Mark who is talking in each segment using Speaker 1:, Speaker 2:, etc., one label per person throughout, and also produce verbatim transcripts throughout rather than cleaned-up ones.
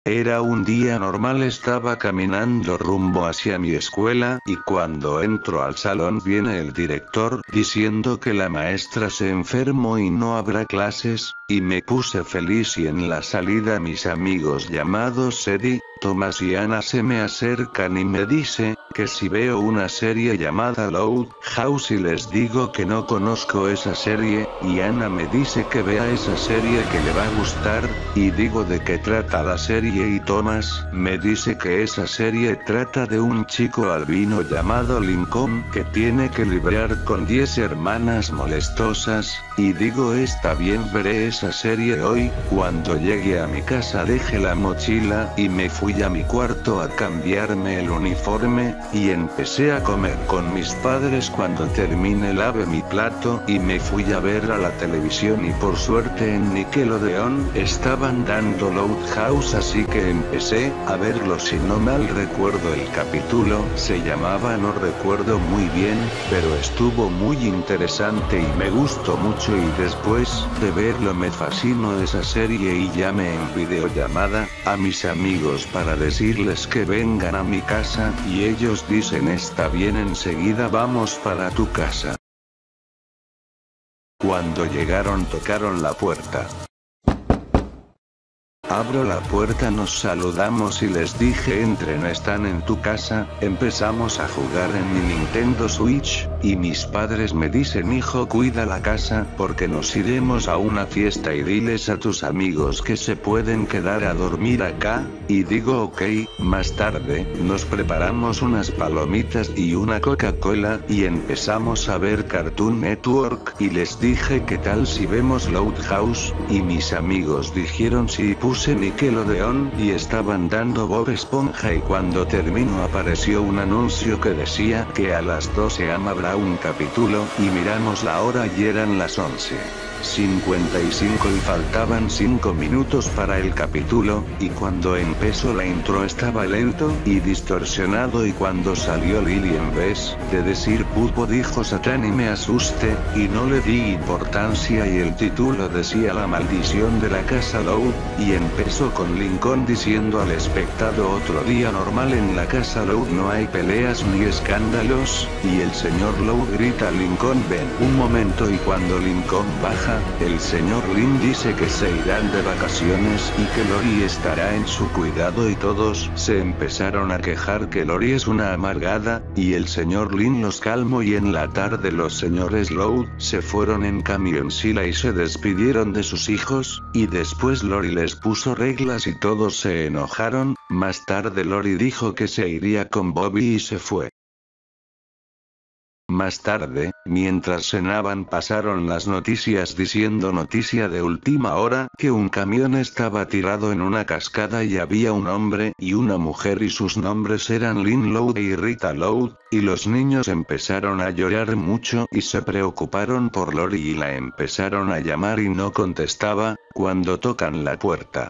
Speaker 1: Era un día normal, estaba caminando rumbo hacia mi escuela, y cuando entro al salón viene el director, diciendo que la maestra se enfermó y no habrá clases, y me puse feliz y en la salida mis amigos llamados Eddie, Thomas y Ana se me acercan y me dice, que si veo una serie llamada Loud House y les digo que no conozco esa serie, y Ana me dice que vea esa serie que le va a gustar, y digo de qué trata la serie y Thomas me dice que esa serie trata de un chico albino llamado Lincoln que tiene que lidiar con diez hermanas molestosas, y digo está bien, veré esa serie hoy. Cuando llegué a mi casa dejé la mochila y me fui a mi cuarto a cambiarme el uniforme, y empecé a comer con mis padres. Cuando terminé lavé mi plato y me fui a ver a la televisión y por suerte en Nickelodeon estaban dando Loud House, así que empecé a verlo. Si no mal recuerdo el capítulo se llamaba, no recuerdo muy bien, pero estuvo muy interesante y me gustó mucho, y después de verlo me fascinó esa serie y llamé en videollamada a mis amigos para decirles que vengan a mi casa, y ellos dicen está bien, enseguida vamos para tu casa. Cuando llegaron tocaron la puerta. Abro la puerta, nos saludamos y les dije entren, están en tu casa. Empezamos a jugar en mi Nintendo Switch, y mis padres me dicen hijo cuida la casa porque nos iremos a una fiesta y diles a tus amigos que se pueden quedar a dormir acá, y digo ok. Más tarde, nos preparamos unas palomitas y una Coca-Cola y empezamos a ver Cartoon Network y les dije qué tal si vemos Loud House, y mis amigos dijeron sí. Puse Nickelodeon y estaban dando Bob Esponja, y cuando terminó apareció un anuncio que decía que a las doce am habrá un capítulo, y miramos la hora y eran las once cincuenta y cinco y faltaban cinco minutos para el capítulo, y cuando empezó la intro estaba lento y distorsionado, y cuando salió Lily en vez de decir Pulpo dijo Satán y me asusté, y no le di importancia, y el título decía La maldición de la casa Loud, y empezó con Lincoln diciendo al espectador otro día normal en la casa Loud, no hay peleas ni escándalos, y el señor Loud grita a Lincoln ven un momento, y cuando Lincoln baja, el señor Lin dice que se irán de vacaciones y que Lori estará en su cuidado, y todos se empezaron a quejar que Lori es una amargada, y el señor Lin los calmó, y en la tarde los señores Loud se fueron en camioncila y se despidieron de sus hijos, y después Lori les puso reglas y todos se enojaron. Más tarde Lori dijo que se iría con Bobby y se fue. Más tarde, mientras cenaban pasaron las noticias diciendo noticia de última hora que un camión estaba tirado en una cascada y había un hombre y una mujer y sus nombres eran Lynn Loud y Rita Loud, y los niños empezaron a llorar mucho y se preocuparon por Lori y la empezaron a llamar y no contestaba. Cuando tocan la puerta,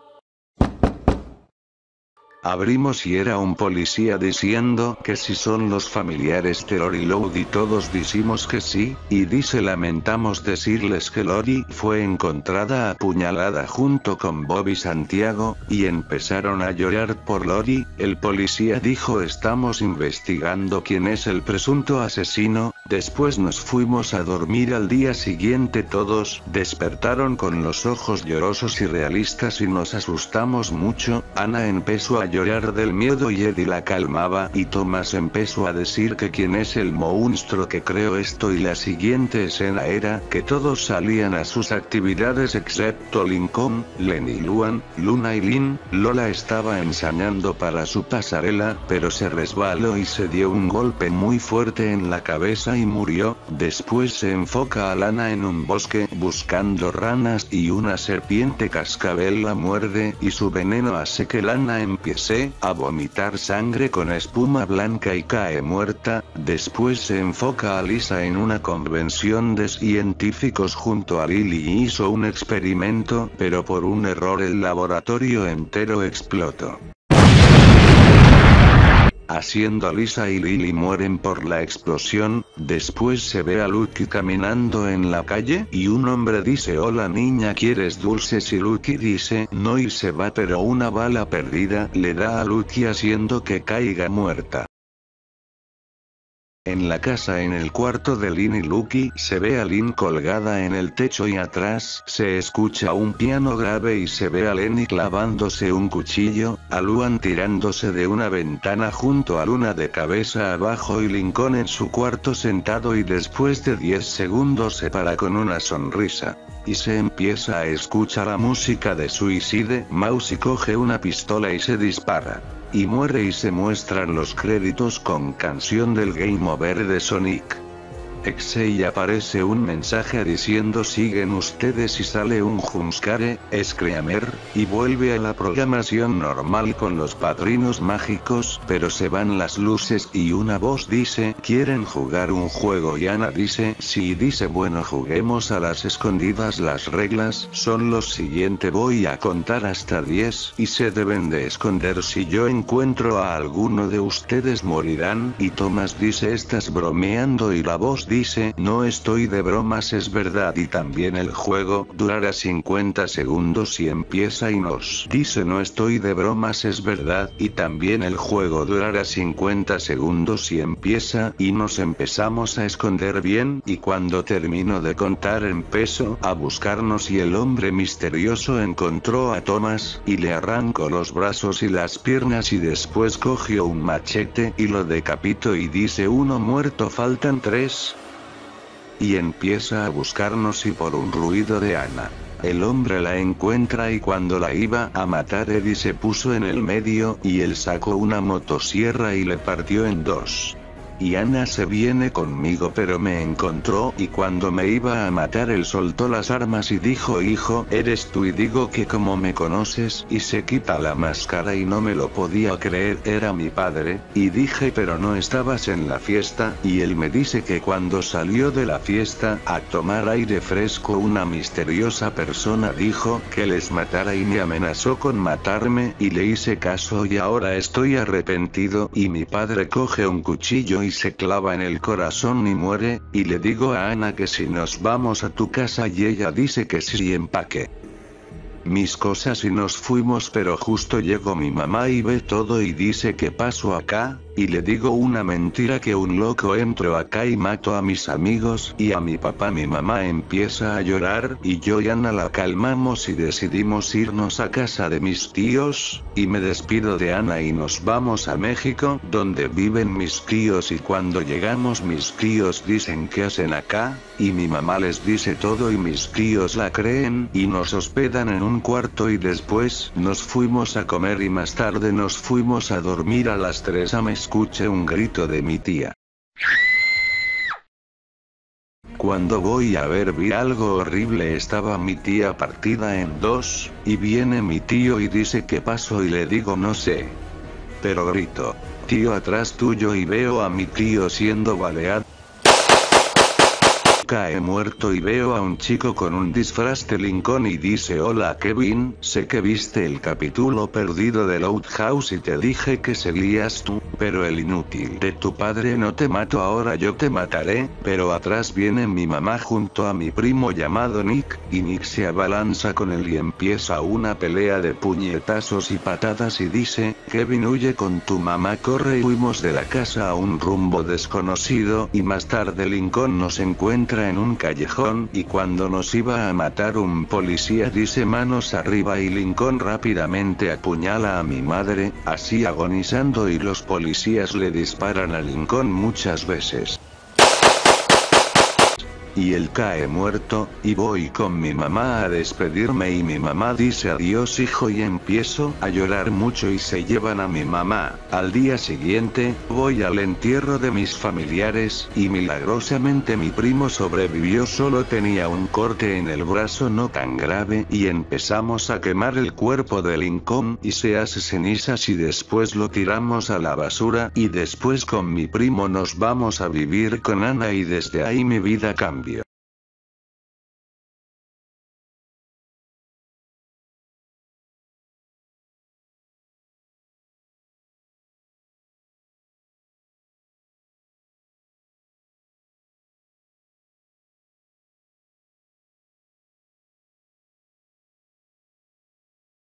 Speaker 1: abrimos y era un policía diciendo que si son los familiares de Lori Loud, y todos decimos que sí, y dice lamentamos decirles que Lori fue encontrada apuñalada junto con Bobby Santiago, y empezaron a llorar por Lori. El policía dijo estamos investigando quién es el presunto asesino. Después nos fuimos a dormir. Al día siguiente todos despertaron con los ojos llorosos y realistas y nos asustamos mucho. Ana empezó a llorar del miedo y Eddie la calmaba, y Thomas empezó a decir que quién es el monstruo que creó esto, y la siguiente escena era que todos salían a sus actividades excepto Lincoln, Lenny, Luan, Luna y Lynn. Lola estaba ensayando para su pasarela, pero se resbaló y se dio un golpe muy fuerte en la cabeza y murió. Después se enfoca a Lana en un bosque buscando ranas y una serpiente cascabel la muerde y su veneno hace que Lana empiece a vomitar sangre con espuma blanca y cae muerta. Después se enfoca a Lisa en una convención de científicos junto a Lily y hizo un experimento, pero por un error el laboratorio entero explotó. haciendo Lisa y Lily mueren por la explosión. Después se ve a Lucky caminando en la calle y un hombre dice hola niña ¿quieres dulces? Y Lucky dice no y se va, pero una bala perdida le da a Lucky haciendo que caiga muerta. En la casa en el cuarto de Lynn y Lucky se ve a Lynn colgada en el techo y atrás se escucha un piano grave y se ve a Lenny clavándose un cuchillo, a Luan tirándose de una ventana junto a Luna de cabeza abajo y Lincoln en su cuarto sentado y después de diez segundos se para con una sonrisa. Y se empieza a escuchar la música de Suicide Mouse y coge una pistola y se dispara. Y muere y se muestran los créditos con canción del Game Over de Sonic X y aparece un mensaje diciendo siguen ustedes y sale un jumpscare, screamer, y vuelve a la programación normal con los padrinos mágicos, pero se van las luces y una voz dice ¿quieren jugar un juego? Y Ana dice sí y dice bueno juguemos a las escondidas, las reglas son los siguientes voy a contar hasta diez y se deben de esconder si yo encuentro a alguno de ustedes morirán y Thomas dice estás bromeando y la voz dice no estoy de bromas es verdad y también el juego durará cincuenta segundos y empieza y nos dice no estoy de bromas es verdad y también el juego durará cincuenta segundos y empieza y nos empezamos a esconder bien y cuando termino de contar empezó a buscarnos y el hombre misterioso encontró a Thomas y le arrancó los brazos y las piernas y después cogió un machete y lo decapitó y dice uno muerto faltan tres. Y empieza a buscarnos y por un ruido de Ana, el hombre la encuentra y cuando la iba a matar Eddie se puso en el medio y él sacó una motosierra y le partió en dos. Y Ana se viene conmigo pero me encontró y cuando me iba a matar él soltó las armas y dijo hijo eres tú y digo que como me conoces y se quita la máscara y no me lo podía creer era mi padre, y dije pero no estabas en la fiesta y él me dice que cuando salió de la fiesta a tomar aire fresco una misteriosa persona dijo que les matara y me amenazó con matarme y le hice caso y ahora estoy arrepentido y mi padre coge un cuchillo y se clava en el corazón y muere, y le digo a Ana que si nos vamos a tu casa y ella dice que sí y empaque mis cosas y nos fuimos pero justo llegó mi mamá y ve todo y dice ¿qué pasó acá? Y le digo una mentira que un loco entró acá y mató a mis amigos y a mi papá. Mi mamá empieza a llorar y yo y Ana la calmamos y decidimos irnos a casa de mis tíos, y me despido de Ana y nos vamos a México donde viven mis tíos y cuando llegamos mis tíos dicen ¿qué hacen acá? Y mi mamá les dice todo y mis tíos la creen y nos hospedan en un cuarto y después nos fuimos a comer y más tarde nos fuimos a dormir a las tres a me escuché un grito de mi tía. Cuando voy a ver vi algo horrible, estaba mi tía partida en dos, y viene mi tío y dice ¿qué pasó? Y le digo no sé. Pero grito, tío atrás tuyo y veo a mi tío siendo baleado. Cae muerto y veo a un chico con un disfraz de Lincoln y dice hola Kevin, sé que viste el capítulo perdido de Outhouse y te dije que seguías tú, pero el inútil de tu padre no te mato ahora yo te mataré, pero atrás viene mi mamá junto a mi primo llamado Nick, y Nick se abalanza con él y empieza una pelea de puñetazos y patadas y dice, Kevin huye con tu mamá corre y fuimos de la casa a un rumbo desconocido y más tarde Lincoln nos encuentra en un callejón y cuando nos iba a matar un policía dice manos arriba y Lincoln rápidamente apuñala a mi madre, así agonizando y los policías le disparan a Lincoln muchas veces. Y él cae muerto, y voy con mi mamá a despedirme y mi mamá dice adiós hijo y empiezo a llorar mucho y se llevan a mi mamá. Al día siguiente, voy al entierro de mis familiares, y milagrosamente mi primo sobrevivió, solo tenía un corte en el brazo no tan grave y empezamos a quemar el cuerpo de Lincoln y se hace cenizas y después lo tiramos a la basura y después con mi primo nos vamos a vivir con Ana y desde ahí mi vida cambió.